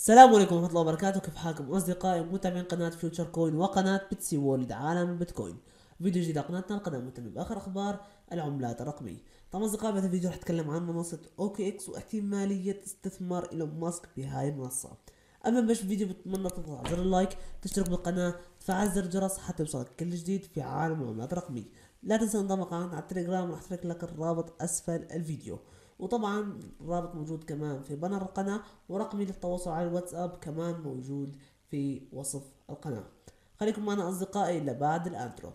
السلام عليكم ورحمة الله وبركاته. كيف حالكم أصدقائي متابعين قناة فيوتشر كوين وقناة بيتسي وورلد عالم البيتكوين؟ فيديو جديد على قناتنا، القناة مهتمة بآخر أخبار العملات الرقمية. طبعا أصدقائي بهذا الفيديو رح أتكلم عن منصة أوكي إكس واحتمالية استثمار إيلون ماسك بهاي المنصة. أما باش الفيديو بتمنى تضغط على زر اللايك، تشترك بالقناة، تفعل زر الجرس حتى يوصلك كل جديد في عالم العملات الرقمية. لا تنسى تنضم على التليجرام، راح أترك لك الرابط أسفل الفيديو. وطبعا الرابط موجود كمان في بانر القناة، ورقمي للتواصل على الواتساب كمان موجود في وصف القناة. خليكم معنا أصدقائي لبعد الانترو.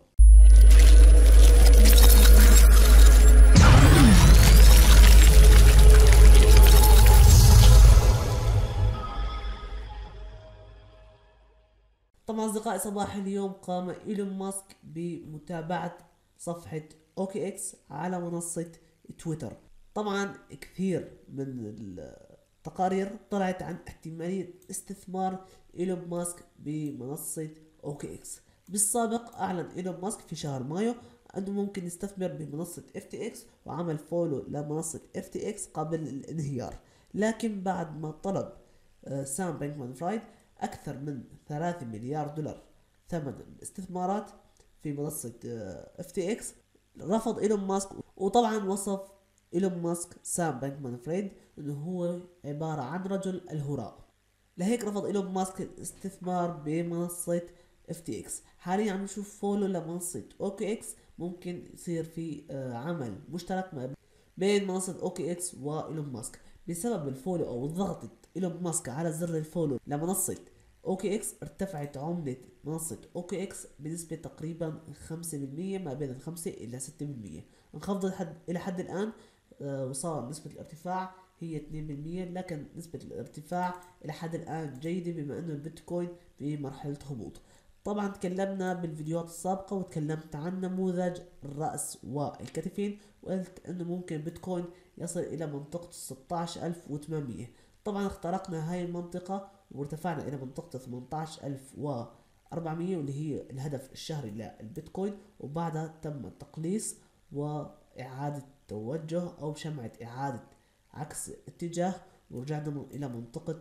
طبعا أصدقائي صباح اليوم قام إيلون ماسك بمتابعة صفحة أوكي إكس على منصة تويتر. طبعا كثير من التقارير طلعت عن احتمالية استثمار إيلون ماسك بمنصة أوكي إكس. بالسابق أعلن إيلون ماسك في شهر مايو أنه ممكن يستثمر بمنصة FTX، وعمل فولو لمنصة FTX قبل الانهيار. لكن بعد ما طلب سام بانكمان فرايد أكثر من 3 مليار دولار ثمن الاستثمارات في منصة FTX، رفض إيلون ماسك. وطبعا وصف إيلون ماسك سام بانكمان فريد انه هو عبارة عن رجل الهراء، لهيك رفض إيلون ماسك الاستثمار بمنصة FTX. حاليا عم نشوف فولو لمنصة اوكي اكس، ممكن يصير في عمل مشترك ما بين منصة اوكي اكس وإيلون ماسك. بسبب الفولو او ضغطة إيلون ماسك على زر الفولو لمنصة اوكي اكس، ارتفعت عملة منصة اوكي اكس بنسبة تقريبا 5%، ما بين 5 إلى 6%. انخفضت إلى حد الآن وصار نسبة الارتفاع هي 2%، لكن نسبة الارتفاع إلى حد الآن جيدة بما أنه البيتكوين في مرحلة هبوط. طبعا تكلمنا بالفيديوهات السابقة وتكلمت عن نموذج الرأس والكتفين، وقلت أنه ممكن البيتكوين يصل إلى منطقة 16800. طبعا اخترقنا هاي المنطقة وارتفعنا إلى منطقة 18400، واللي هي الهدف الشهري للبيتكوين، وبعدها تم التقليص وإعادة توجه أو شمعة إعادة عكس اتجاه، ورجعنا إلى منطقة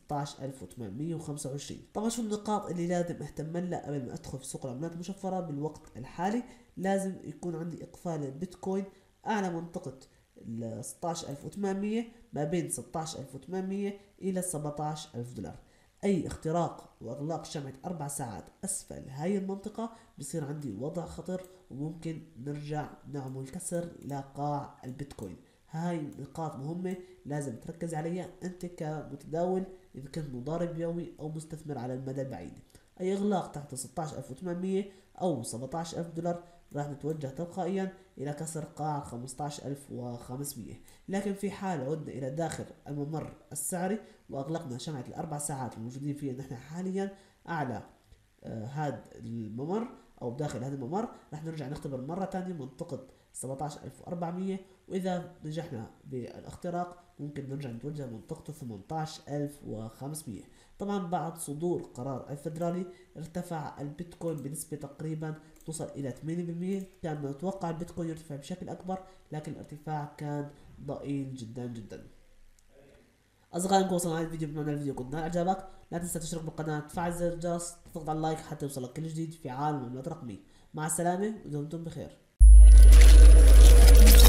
16825. طبعا شو النقاط اللي لازم اهتم لها قبل ما ادخل في سوق العملات المشفرة بالوقت الحالي؟ لازم يكون عندي اقفال البيتكوين اعلى منطقة ال 16800، ما بين 16800 الى 17000 دولار. اي اختراق واغلاق شمعة 4 ساعات اسفل هاي المنطقة بصير عندي وضع خطر، وممكن نرجع نعمل كسر لقاع البيتكوين. هاي نقاط مهمة لازم تركز عليها انت كمتداول، اذا كنت مضارب يومي او مستثمر على المدى البعيد. اي اغلاق تحت 16800 او 17000 دولار راح نتوجه تلقائيا الى كسر قاع 15500. لكن في حال عدنا الى داخل الممر السعري واغلقنا شمعة الاربع ساعات الموجودين فيها نحن حاليا اعلى هذا الممر او داخل هذا الممر، راح نرجع نختبر مرة تانية منطقة 17400، واذا نجحنا بالاختراق ممكن نرجع نتوجه منطقة 18500. طبعا بعد صدور قرار الفدرالي ارتفع البيتكوين بنسبة تقريبا توصل الى 8%. كان نتوقع البيتكوين يرتفع بشكل اكبر، لكن الارتفاع كان ضئيل جدا جدا. اصدقائي وصلنا على الفيديو، بما ان الفيديو قد نال اعجابك لا تنسى تشترك بالقناة، تفعل زر الجرس، تضغط على اللايك حتى يوصلك كل جديد في عالم العملات الرقمية. مع السلامة ودمتم بخير.